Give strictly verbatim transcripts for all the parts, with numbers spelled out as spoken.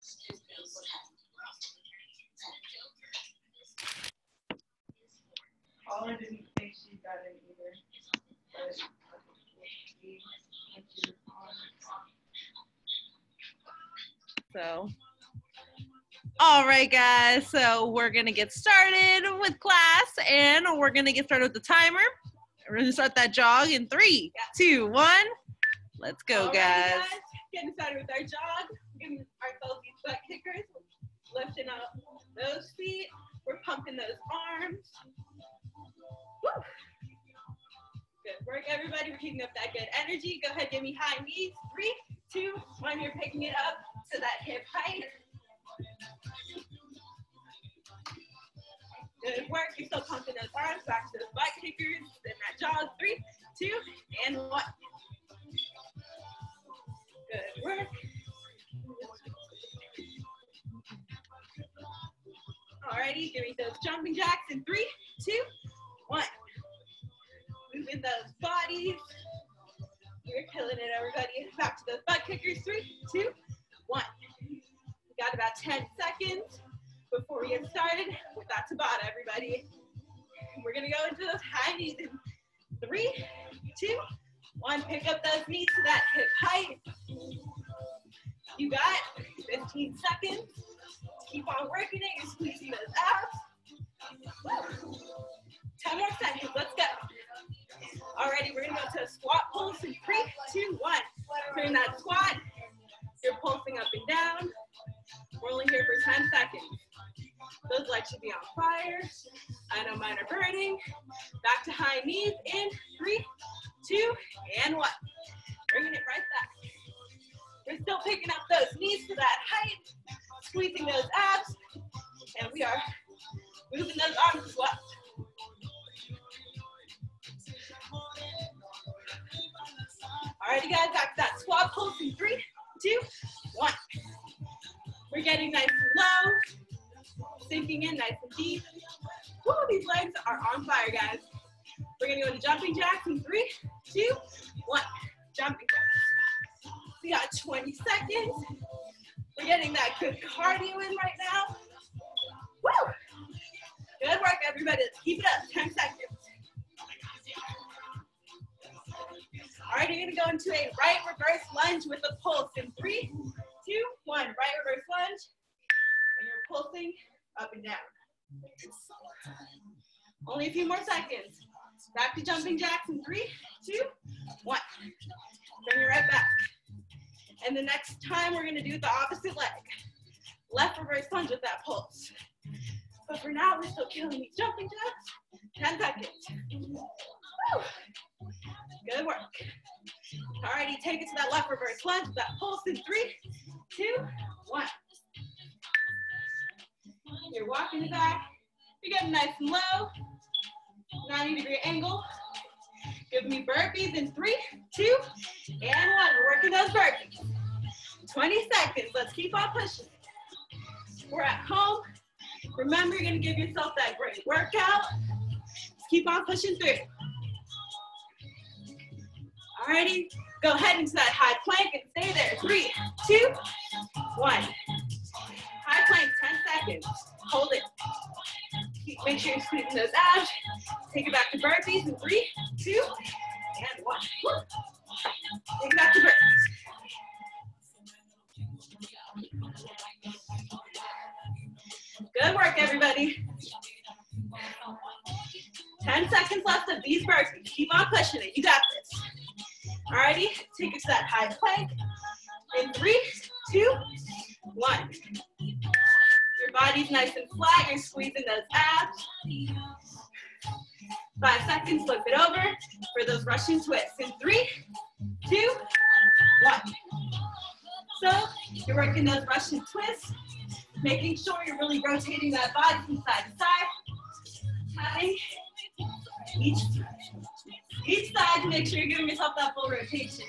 Paula didn't think she got it either. But so, all right, guys. So we're gonna get started with class, and we're gonna get started with the timer. We're gonna start that jog in three, two, one. Let's go, Alrighty, guys. guys. Getting started with our jog. Giving ourselves these butt kickers. Lifting up those feet. We're pumping those arms. Woo. Good work, everybody. We're keeping up that good energy. Go ahead, give me high knees. Three, two, one. You're picking it up to that hip height. Good work. You're still pumping those arms. Back to those butt kickers. Then that jog. Three, two, and one. Good work. Alrighty, give me those jumping jacks in three, two, one. Moving those bodies. You're killing it, everybody. Back to those butt kickers. Three, two, one. We got about ten seconds before we get started with that Tabata, everybody. We're gonna go into those high knees in three, two, one. Pick up those knees to that hip height. You got fifteen seconds. Keep on working it. You're squeezing those abs. Woo. ten more seconds. Let's go. Alrighty, we're gonna go to a squat pulse in three, two, one. Turn that squat. You're pulsing up and down. We're only here for ten seconds. Those legs should be on fire. I know mine are burning. Back to high knees in three, two, and one. Bringing it right back. We're still picking up those knees to that height, squeezing those abs, and we are moving those arms as well. Alrighty, guys, back to that squat pulse in three, two, one. We're getting nice and low, sinking in nice and deep. Woo, these legs are on fire, guys. We're gonna go to jumping jacks in three, two, one. Jumping jacks. We got twenty seconds. We're getting that good cardio in right now. Woo! Good work, everybody. Let's keep it up. ten seconds. All right, you're gonna go into a right reverse lunge with a pulse in three, two, one. Right reverse lunge, and you're pulsing up and down. Only a few more seconds. Back to jumping jacks in three, two, one. Bring it right back. And the next time we're gonna do the opposite leg. Left reverse lunge with that pulse. But for now, we're still killing these jumping jacks. ten seconds. Woo. Good work. Alrighty, take it to that left reverse lunge with that pulse in three, two, one. You're walking it back. You're getting nice and low. ninety degree angle. Give me burpees in three, two, and one. We're working those burpees. twenty seconds. Let's keep on pushing. We're at home. Remember, you're going to give yourself that great workout. Just keep on pushing through. Alrighty, go ahead into that high plank and stay there. Three, two, one. High plank, ten seconds. Hold it. Keep, make sure you're squeezing those abs. Take it back to burpees in three, two, and one. Woo. Take it back to burpees. Good work, everybody. ten seconds left of these burpees. Keep on pushing it. You got this. Alrighty, take it to that high plank. In three, two, one. Your body's nice and flat. You're squeezing those abs. Five seconds, flip it over for those Russian twists. In three, two, one. So you're working those Russian twists, making sure you're really rotating that body from side to side. Having each, each side to make sure you're giving yourself that full rotation.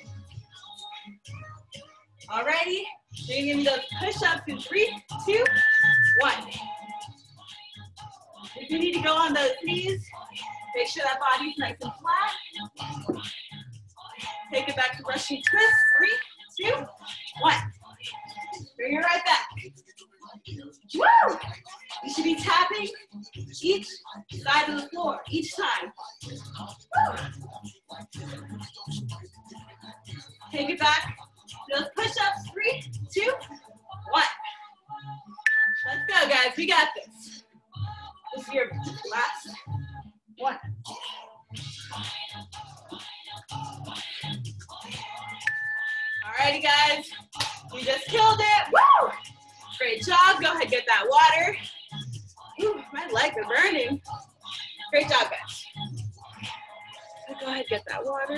Alrighty, you're gonna give me those push-ups in three, two, one. If you need to go on those knees, make sure that body's nice and flat. Take it back to Russian twist. Three, two, one. Bring it right back. guys, we got this. This is your last one. Alrighty, guys, you just killed it. Woo! Great job. Go ahead, get that water. Ooh, my legs are burning. Great job, guys. So go ahead, get that water.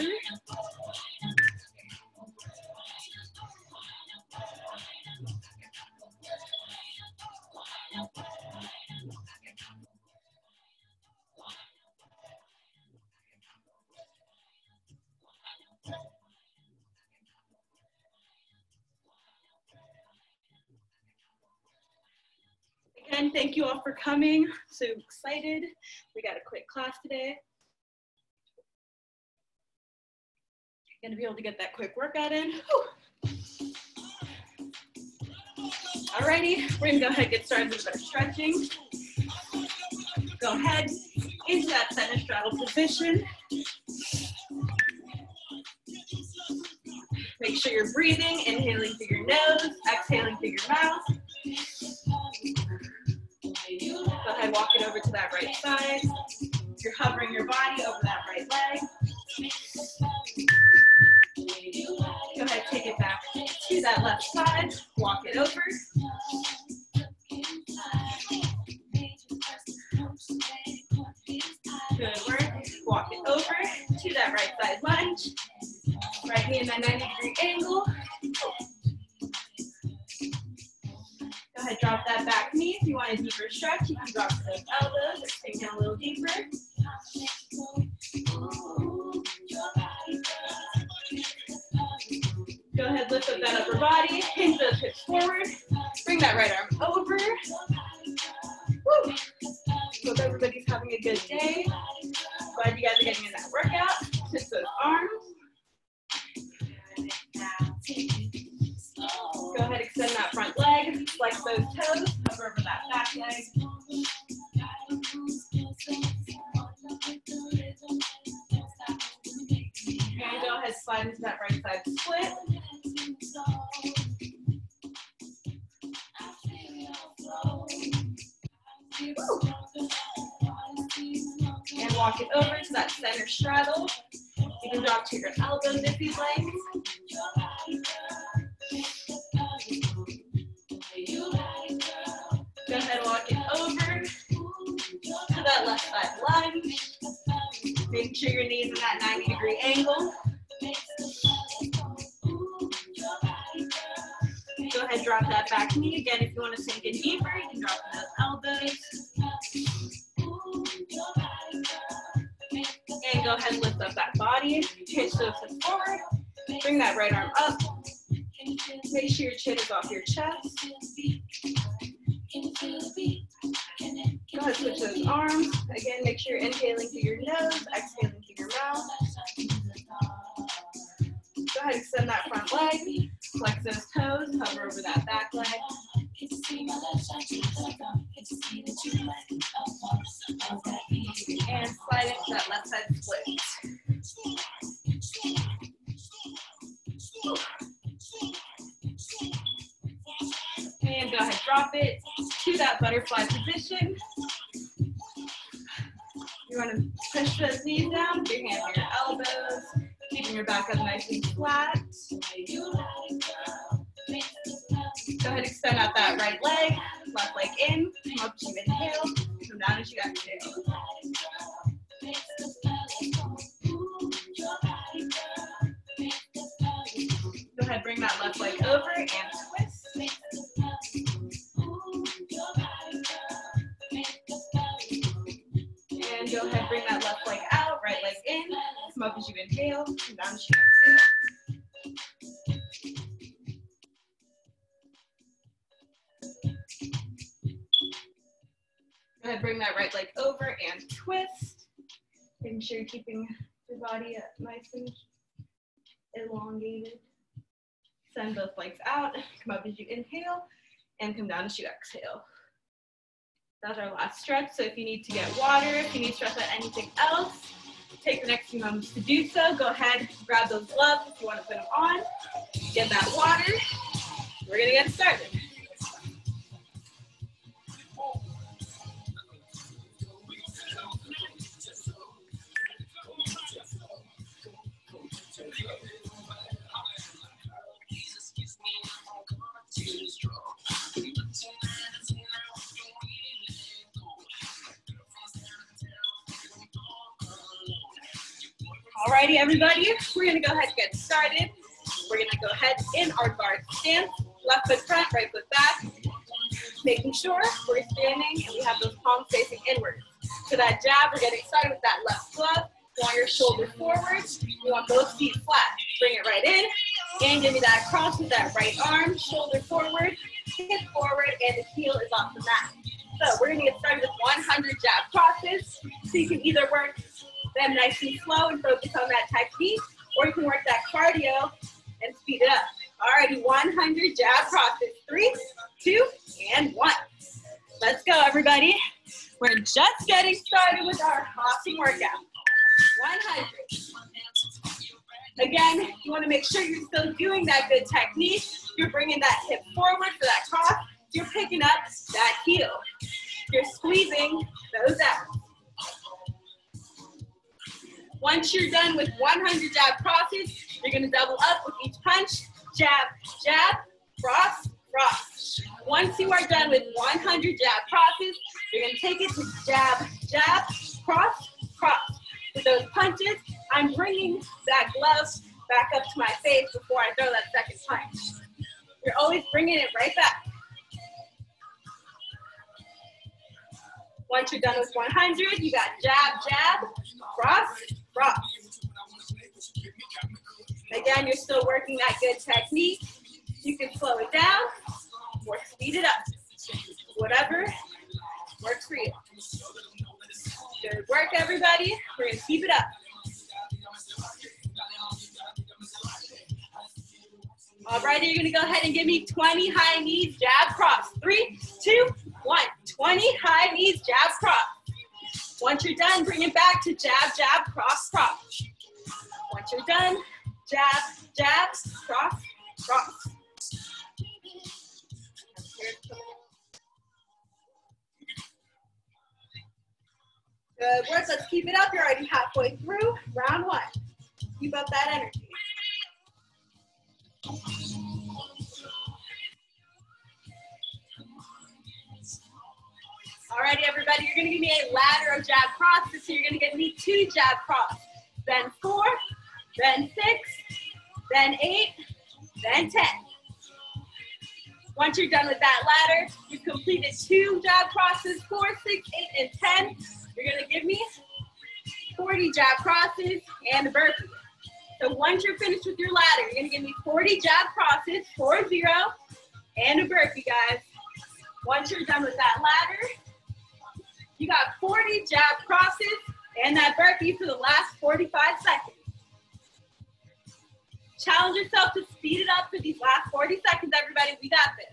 Again, thank you all for coming. So excited. We got a quick class today. Gonna be able to get that quick workout in. Whew. Alrighty, we're gonna go ahead and get started with our stretching. Go ahead into that center straddle position. Make sure you're breathing, inhaling through your nose, exhaling through your mouth. Go ahead, walk it over to that right side. You're hovering your body over that right leg. Go ahead, take it back to that left side. Walk it over. Good work. Walk it over to that right side lunge. Right knee in that ninety degree angle. Go ahead, drop that back knee. If you want a deeper stretch, you can drop those elbows or sink down a little deeper. Go ahead, lift up that upper body, hinge those hips forward. Bring that right arm over. Woo. Hope everybody's having a good day. Glad you guys are getting in that workout. Twist those arms. Go ahead, extend that front leg, flex those toes, hover over that back leg. And go ahead, slide into that right side split. Woo. And walk it over to that center straddle. You can drop to your elbows if you'd like. Go ahead, walk it over to that left side lunge. Make sure your knees in that ninety degree angle. Go ahead, drop that back knee. Again, if you want to sink in deeper, you can drop those elbows. And go ahead and lift up that body. Hinge those hips forward. Bring that right arm up. Make sure your chin is off your chest. Go ahead, switch those arms. Again, make sure you're inhaling through your nose, exhaling through your mouth. Go ahead, extend that front leg. Flex those toes, hover over that back leg. And slide into that left side split. And go ahead, drop it to that butterfly position. You want to push those knees down, with your hands on your elbows, keeping your back up nice and flat. Go ahead, extend out that right leg, left leg in, come up as you inhale, come down as you exhale. Go ahead, bring that left leg over and twist. And go ahead, bring that left leg out, right leg in, come up as you inhale, come down as you exhale. Go ahead, bring that right leg over and twist. Making sure you're keeping your body nice and elongated. Send both legs out, come up as you inhale, and come down as you exhale. That's our last stretch, so if you need to get water, if you need to stretch out anything else, take the next few moments to do so. Go ahead, grab those gloves if you want to put them on. Get that water. We're gonna get started. Alrighty, everybody, we're gonna go ahead and get started. We're gonna go ahead in our guard stance, left foot front, right foot back, making sure we're standing and we have those palms facing inward. So that jab, we're getting started with that left glove. You want your shoulders forward. You want both feet flat. Bring it right in, and give me that cross with that right arm, shoulder forward, hip forward, and the heel is off the mat. So we're gonna get started with one hundred jab crosses. So you can either work them nice and slow and focus on that technique, or you can work that cardio and speed it up. Alrighty, one hundred jab crosses. Three, two, and one. Let's go, everybody. We're just getting started with our awesome workout. one hundred. Again, you want to make sure you're still doing that good technique. You're bringing that hip forward for that cross. You're picking up that heel. You're squeezing those out. Once you're done with one hundred jab crosses, you're going to double up with each punch. Jab, jab, cross, cross. Once you are done with one hundred jab crosses, you're going to take it to jab, jab, cross, cross. With those punches, I'm bringing that glove back up to my face before I throw that second punch. You're always bringing it right back. Once you're done with one hundred, you got jab, jab, cross, cross. Again, you're still working that good technique. You can slow it down or speed it up. Whatever works for you. Good work, everybody. We're gonna keep it up. All right, you're gonna go ahead and give me twenty high knees, jab, cross. Three, two, one. twenty high knees, jab, cross. Once you're done, bring it back to jab, jab, cross, cross. Once you're done, jab, jab, cross, cross. Good work, let's keep it up. You're already halfway through round one. Keep up that energy. Alrighty, everybody, you're gonna give me a ladder of jab crosses, so you're gonna give me two jab cross, then four, then six, then eight, then ten. Once you're done with that ladder, you've completed two jab crosses, four, six, eight, and ten. You're gonna give me forty jab crosses and a burpee. So once you're finished with your ladder, you're gonna give me forty jab crosses, four, zero, and a burpee, guys. Once you're done with that ladder, you got forty jab crosses and that burpee for the last forty-five seconds. Challenge yourself to speed it up for these last forty seconds, everybody. We got this.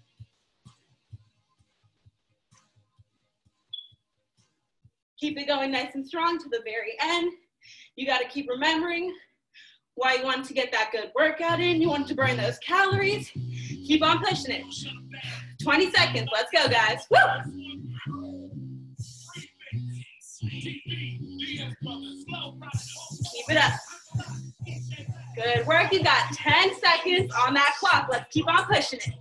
Keep it going nice and strong to the very end. You got to keep remembering why you want to get that good workout in. You want to burn those calories. Keep on pushing it. twenty seconds. Let's go, guys. Woo! Keep it up. Good work. You got ten seconds on that clock. Let's keep on pushing it.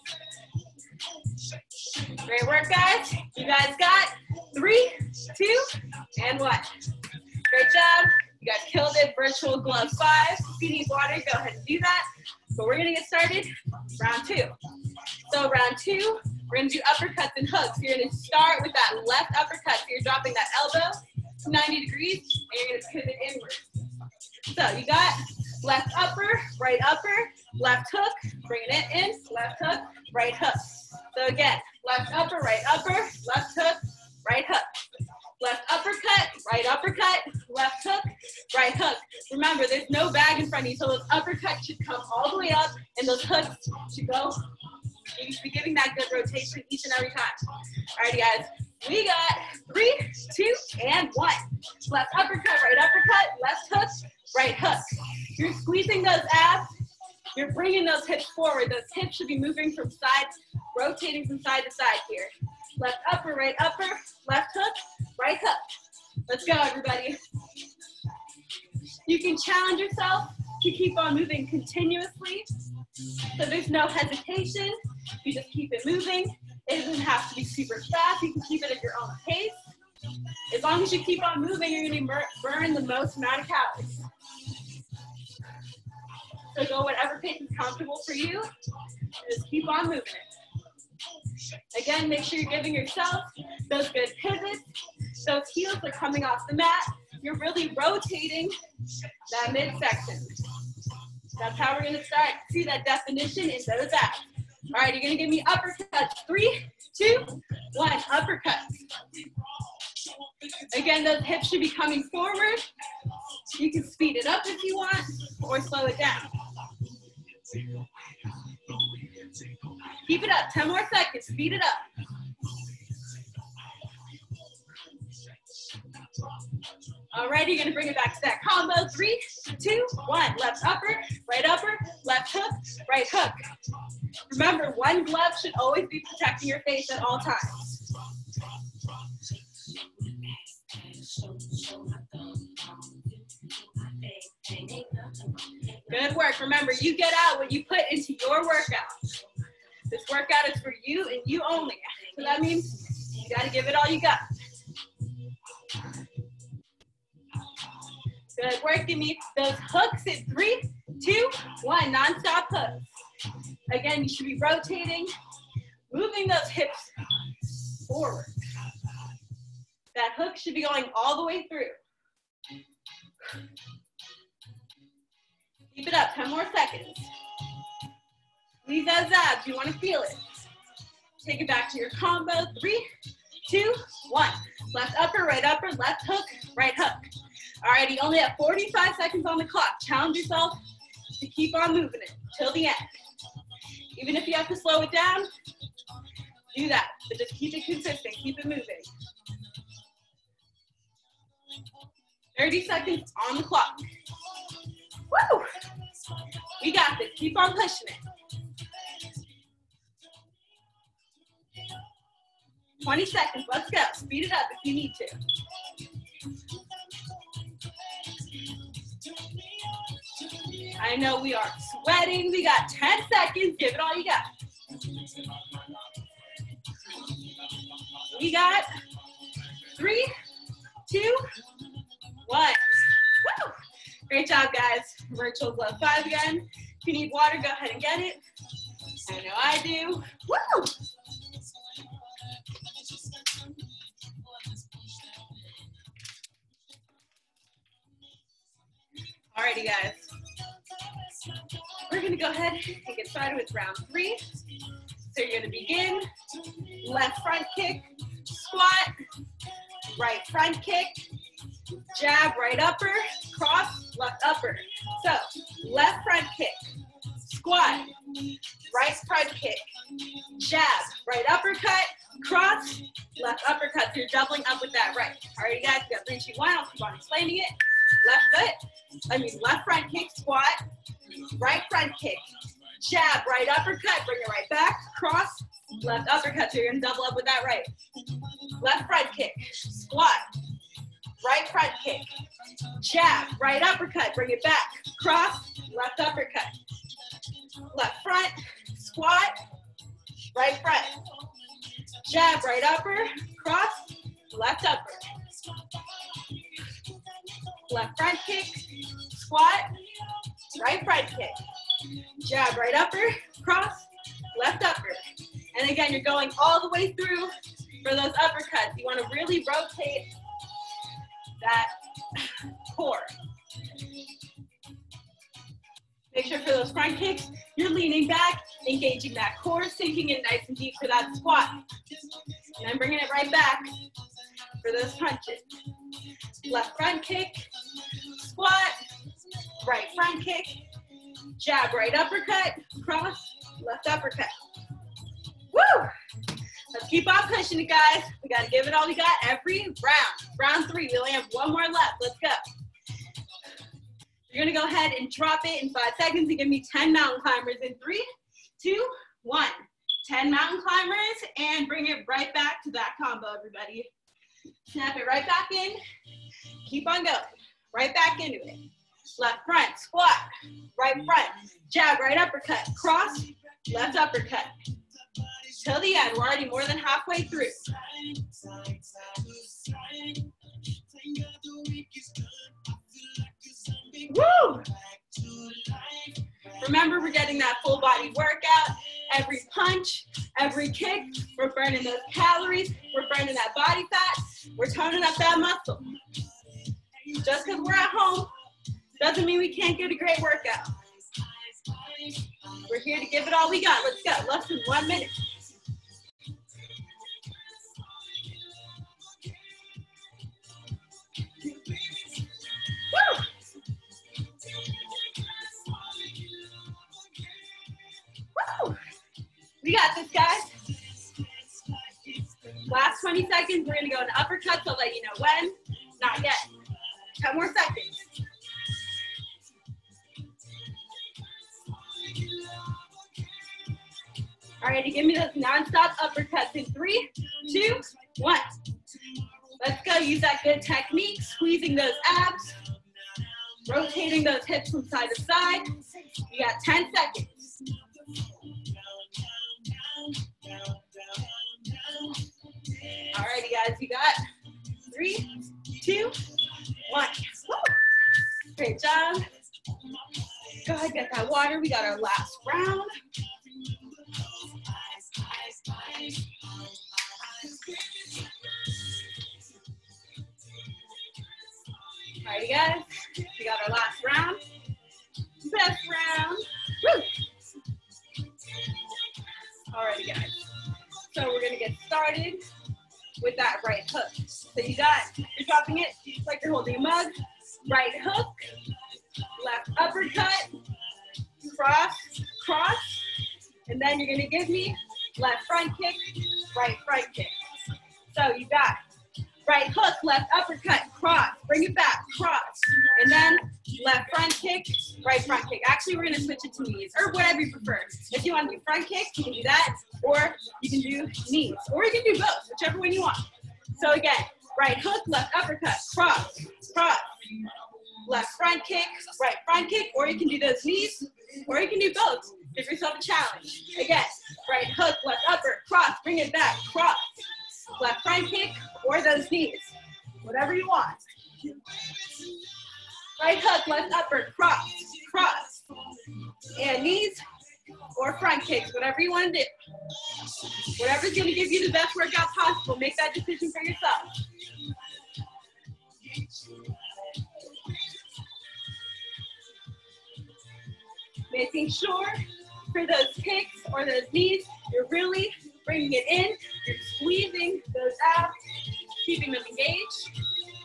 Great work, guys. You guys got three, two, and one. Great job. You guys killed it. Virtual glove five. If you need water, go ahead and do that. But we're going to get started round two. So round two, we're going to do uppercuts and hooks. You're going to start with that left uppercut. So you're dropping that elbow to ninety degrees, and you're going to pivot inward. So you got left upper, right upper, left hook, bringing it in, left hook, right hook. So again, left upper, right upper, left hook, right hook. Left uppercut, right uppercut, left hook, right hook. Remember, there's no bag in front of you, so those uppercuts should come all the way up, and those hooks should go. You should be giving that good rotation each and every time. Alrighty, guys. We got three, two, and one. Left uppercut, right uppercut, left hook, right hook. You're squeezing those abs. You're bringing those hips forward. Those hips should be moving from side, rotating from side to side here. Left upper, right upper, left hook, right hook. Let's go, everybody. You can challenge yourself to keep on moving continuously. So there's no hesitation. You just keep it moving. It doesn't have to be super fast. You can keep it at your own pace. As long as you keep on moving, you're gonna burn the most amount of calories. So go whatever pace is comfortable for you. Just keep on moving it. Again, make sure you're giving yourself those good pivots. Those heels are coming off the mat. You're really rotating that midsection. That's how we're gonna start. See that definition in those abs. All right, you're gonna give me uppercuts. Three, two, one, uppercuts. Again, those hips should be coming forward. You can speed it up if you want, or slow it down. Keep it up, ten more seconds, speed it up. All right, you're gonna bring it back to that combo. Three, two, one. Left upper, right upper, left hook, right hook. Remember, one glove should always be protecting your face at all times. Good work. Remember, you get out what you put into your workout. This workout is for you and you only. So that means you gotta give it all you got. Good work. Give me those hooks in three, two, one. Non-stop hooks. Again, you should be rotating, moving those hips forward. That hook should be going all the way through. Keep it up, ten more seconds. Squeeze those abs, you wanna feel it. Take it back to your combo. Three, two, one. Left upper, right upper, left hook, right hook. All right, you only have forty-five seconds on the clock. Challenge yourself to keep on moving it till the end. Even if you have to slow it down, do that. But just keep it consistent, keep it moving. thirty seconds on the clock. Woo! We got this, keep on pushing it. twenty seconds, let's go. Speed it up if you need to. I know we are sweating. We got ten seconds. Give it all you got. We got three, two, one. Woo! Great job, guys. Virtual glove five again. If you need water, go ahead and get it. I know I do. Woo! Alrighty, guys. We're gonna go ahead and get started with round three. So you're gonna begin, left front kick, squat, right front kick, jab, right upper, cross, left upper. So left front kick, squat, right front kick, jab, right uppercut, cross, left uppercut. So you're doubling up with that right. Alrighty, guys, we got three, two, one. I'll keep on explaining it. Left foot, I mean left front kick, squat, right front kick, jab, right uppercut, bring it right back, cross, left uppercut, so you're gonna double up with that right. Left front kick, squat, right front kick, jab, right uppercut, bring it back, cross, left uppercut. Left front, squat, right front, jab, right upper, cross, left upper. Left front kick, squat, right front kick, jab, right upper, cross, left upper. And again, you're going all the way through for those uppercuts. You want to really rotate that core. Make sure for those front kicks, you're leaning back, engaging that core, sinking in nice and deep for that squat. And then bringing it right back for those punches. Left front kick, squat, right front kick, jab, right uppercut, cross, left uppercut. Woo! Let's keep on pushing it, guys. We got to give it all we got every round. Round three, we only have one more left. Let's go. You're going to go ahead and drop it in five seconds and give me ten mountain climbers in three, two, one. ten mountain climbers and bring it right back to that combo, everybody. Snap it right back in. Keep on going. Right back into it. Left front, squat. Right front, jab, right uppercut. Cross, left uppercut. Till the end. We're already more than halfway through. Woo! Remember, we're getting that full body workout. Every punch, every kick, we're burning those calories, we're burning that body fat, we're toning up that muscle. Just because we're at home doesn't mean we can't get a great workout. We're here to give it all we got. Let's go. Less than one minute. Woo! Woo! We got this, guys. Last twenty seconds, we're gonna go into uppercuts. I'll let you know when. Not yet. ten more seconds. Alrighty, give me those non-stop uppercuts in three, two, one. Let's go. Use that good technique, squeezing those abs, rotating those hips from side to side. You got ten seconds. Alrighty, guys, you got three, two, one. Woo. Great job. Go ahead, get that water. We got our last round. Alrighty, guys, we got our last round. Best round. Woo! Alrighty, guys. So we're gonna get started with that right hook. So you got, you're dropping it like you're holding a mug. Right hook, left uppercut, cross, cross, and then you're gonna give me left front kick, right front kick. So you got right hook, left uppercut, cross, bring it back, cross, and then left front kick, right front kick. Actually, we're gonna switch it to knees, or whatever you prefer. If you want to do front kick, you can do that, or you can do knees, or you can do both, whichever one you want. So again, right hook, left uppercut, cross, cross, left front kick, right front kick, or you can do those knees, or you can do both. Give yourself a challenge. Again, right hook, left upper, cross, bring it back, cross, left front kick, or those knees, whatever you want. Right hook, left upper, cross, cross, and knees or front kicks, whatever you want to do. Whatever's going to give you the best workout possible, make that decision for yourself. Making sure for those kicks or those knees, you're really bringing it in, you're squeezing those abs, keeping them engaged.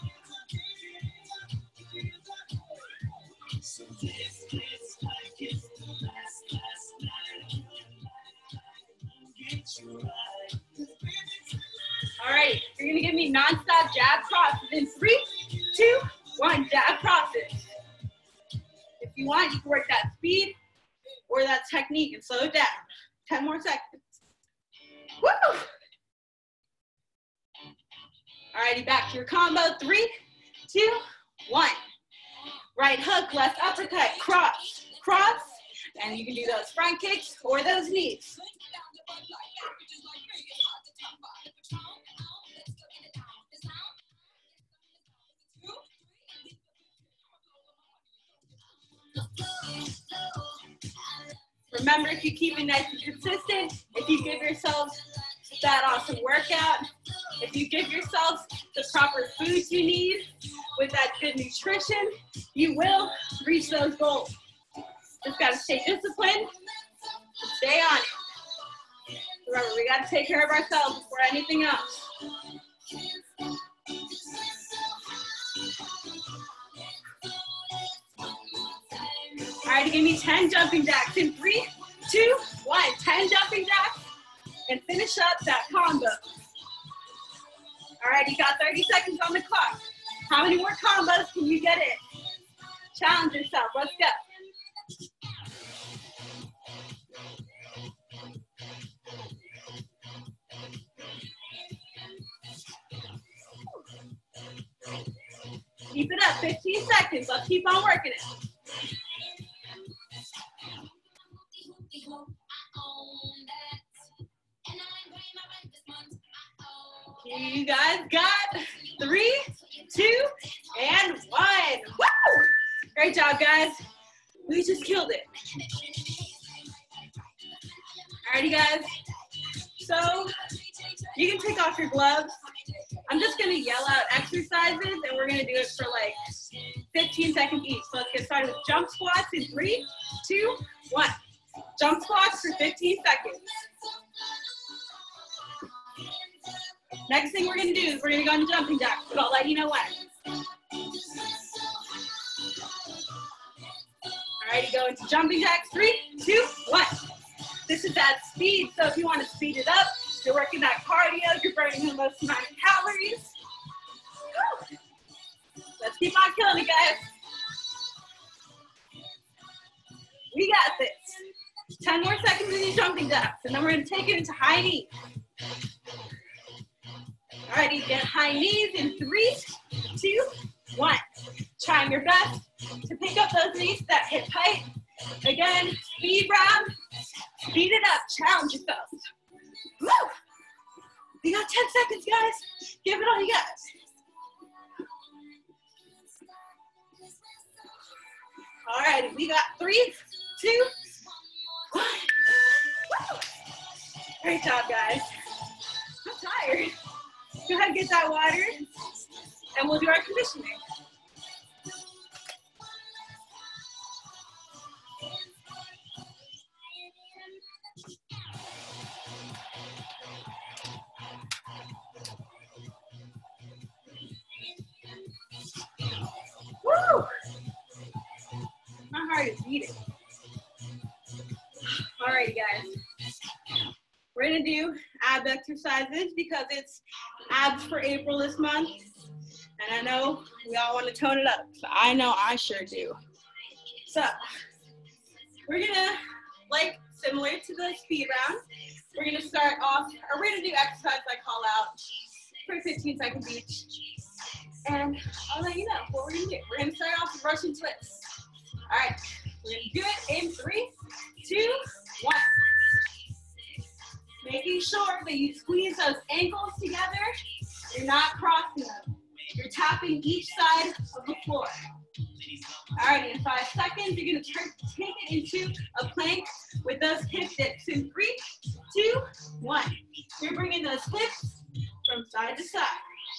All right, you're gonna give me non-stop jab crosses in three, two, one, jab crosses. If you want, you can work that speed or that technique and slow it down. ten more seconds. Woo! Alrighty, back to your combo. Three, two, one. Right hook, left uppercut, cross, cross, and you can do those front kicks or those knees. Remember, if you keep it nice and consistent, if you give yourself that awesome workout, if you give yourself the proper foods you need with that good nutrition, you will reach those goals. Just gotta stay disciplined and stay on it. Remember, we gotta take care of ourselves before anything else. All right, give me ten jumping jacks in three, two, one. ten jumping jacks and finish up that combo. All right, you got thirty seconds on the clock. How many more combos can you get in? Challenge yourself, let's go. Keep it up, fifteen seconds, let's keep on working it. You guys got three, two, and one. Woo! Great job, guys. We just killed it. Alrighty, guys. So you can take off your gloves. I'm just gonna yell out exercises, and we're gonna do it for like fifteen seconds each. So let's get started with jump squats in three, two, one. Jump squats for fifteen seconds. Next thing we're gonna do is we're gonna go into jumping jacks, but I'll let you know when. Alrighty, go into jumping jacks. Three, two, one. This is at speed, so if you want to speed it up, you're working that cardio, you're burning the most amount of calories. Woo. Let's keep on killing it, guys. We got this. ten more seconds in your jumping jacks, and then we're gonna take it into high knees. Alrighty, get high knees in three, two, one. Trying your best to pick up those knees that hip height. Again, speed round. Speed it up, challenge yourself. Woo! We got ten seconds, guys. Give it all you got. All right, we got three, two, one. Woo! Great job, guys. I'm tired. Go ahead and get that water, and we'll do our conditioning. Woo! My heart is beating. All right, guys. We're gonna do ab exercises because it's abs for April this month. And I know we all want to tone it up. So I know I sure do. So we're gonna, like similar to the speed round, we're gonna start off, or we're gonna do exercise I call out for fifteen seconds each. And I'll let you know what we're gonna do. We're gonna start off with Russian twists. All right, we're gonna do it in three, two, one. Making sure that you squeeze those ankles together. You're not crossing them. You're tapping each side of the floor. All right, in five seconds, you're gonna turn, take it into a plank with those hip dips in three, two, one. You're bringing those hips from side to side.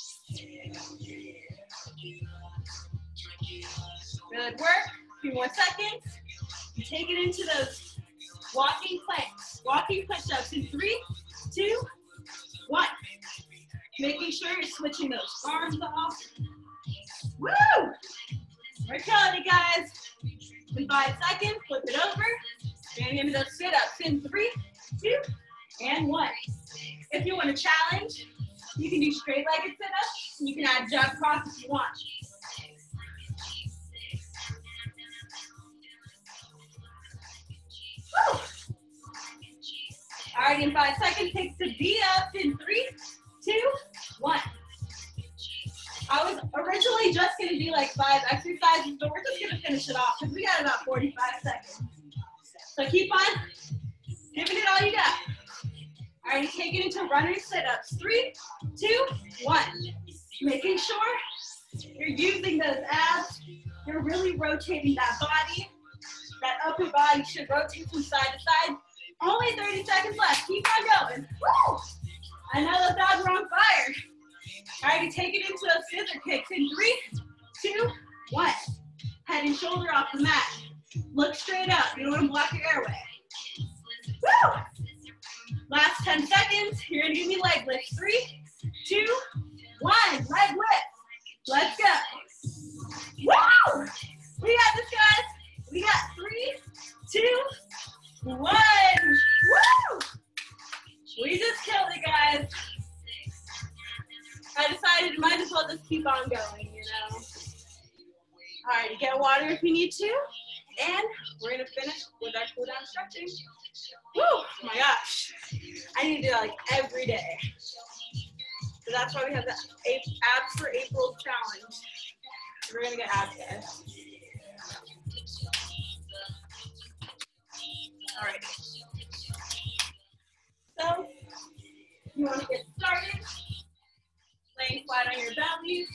Good work. A few more seconds. You take it into those walking planks, walking push-ups in three, two, one. Making sure you're switching those arms off. Woo! We're killing it, guys. In five seconds, flip it over. You're gonna give me those sit-ups in three, two, and one. If you want to challenge, you can do straight-legged sit-ups. You can add jab cross if you want. Woo! All right, in five seconds, take the V up in three, two, one. I was originally just gonna do like five exercises, but we're just gonna finish it off because we got about forty-five seconds. So keep on giving it all you got. All right, take it into runner sit-ups. Three, two, one. Making sure you're using those abs. You're really rotating that body. That upper body should rotate from side to side. Only thirty seconds left. Keep on going. Woo! I know those abs are on fire. All right, take it into those scissor kicks in three, two, one. Head and shoulder off the mat. Look straight up. You don't want to block your airway. Woo! Last ten seconds. You're going to give me leg lifts. Three, two, one. Leg lift. Let's go. Woo! We got this, guys. We got three, two, one. Woo! We just killed it, guys. I decided might as well just keep on going, you know. All right, get water if you need to. And we're going to finish with our cool down stretching. Woo! Oh my gosh. I need to do that like every day. So that's why we have the Abs for April challenge. We're going to get abs, guys. All right. So, you want to get started. Laying flat on your belly. bellies.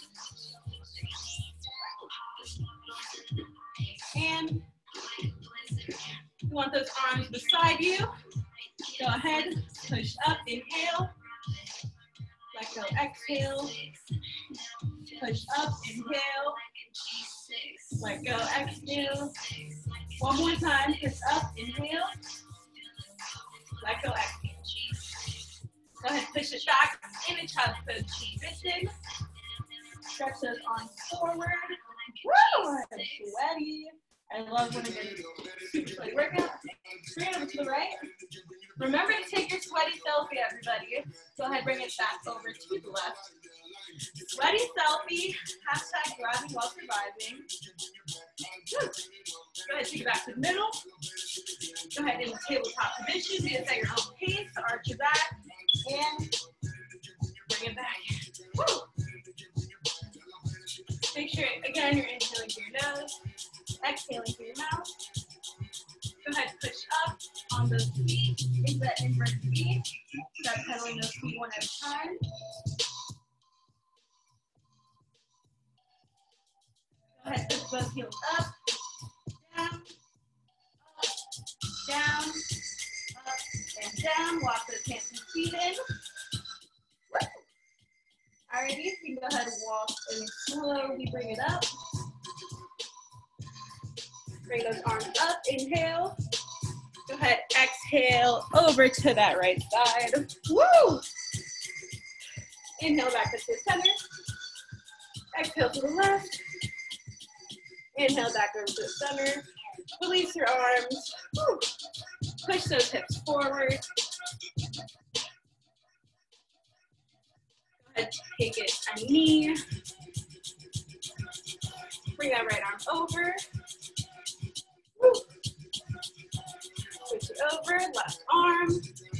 And you want those arms beside you. Go ahead, push up, inhale. Let go, exhale. Push up, inhale. Let go, exhale. One more time, push up, inhale. Let go, exhale. Go ahead, push it back in a child's pose position. Stretch those arms forward. Woo! Sweaty. I love when I get a super sweaty workout. Bring it over to the right. Remember to take your sweaty selfie, everybody. Go ahead, bring it back over to the left. Sweaty selfie, hashtag thriving while surviving. Woo. Go ahead, take it back to the middle. Go ahead into tabletop position. Do this at your own pace. Arch your back and bring it back. Woo. Make sure, again, you're inhaling through your nose, exhaling through your mouth. Go ahead, push up on those feet into that inverted V. Start pedaling those feet one at a time. Go ahead, push both heels up, down, up, down, up, and down. Walk those hands and feet in. Alrighty, you can go ahead and walk and slowly bring it up. Bring those arms up, inhale. Go ahead, exhale over to that right side. Woo! Inhale back up to the center. Exhale to the left. Inhale back over to the center. Release your arms. Woo! Push those hips forward. Go ahead, take it a knee. Bring that right arm over. Woo. Switch it over, left arm.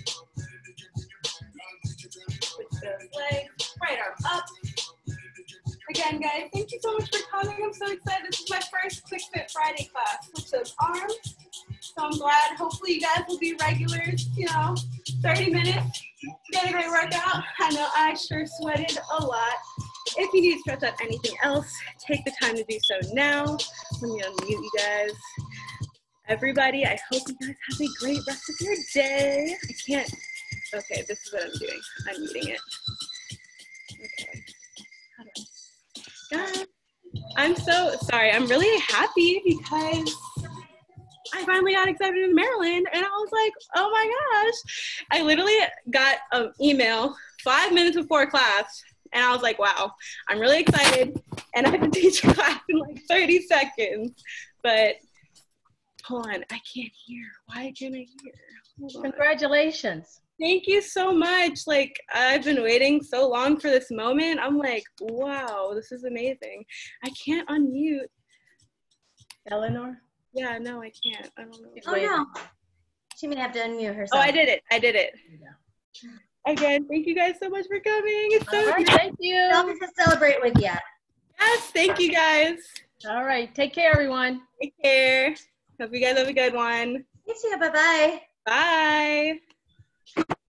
Switch those legs, right arm up. Again, guys, thank you so much for coming. I'm so excited. This is my first Quick Fit Friday class. Switch those arms. So I'm glad. Hopefully you guys will be regulars, you know, thirty minutes. Get a great workout. I know I sure sweated a lot. If you need to stretch out anything else, take the time to do so now. Let me unmute you guys. Everybody, I hope you guys have a great rest of your day. I can't, okay, this is what I'm doing. I'm muting it. Okay, how do I, guys, I'm so sorry. I'm really happy because I finally got accepted in Maryland, and I was like, oh my gosh. I literally got an email five minutes before class, and I was like, wow, I'm really excited, and I have to teach a class in like thirty seconds, but hold on, I can't hear. Why can't I hear? Hold on. Congratulations. Thank you so much. Like, I've been waiting so long for this moment. I'm like, wow, this is amazing. I can't unmute. Eleanor? Yeah, no, I can't. I don't know. She's Oh, waiting. no. She may have to unmute herself. Oh, I did it. I did it. Yeah. Again, thank you guys so much for coming. It's so All right, great. thank you. Something to celebrate with you. Yes, thank you guys. All right, take care, everyone. Take care. Hope you guys have a good one. You too. Bye-bye. Bye.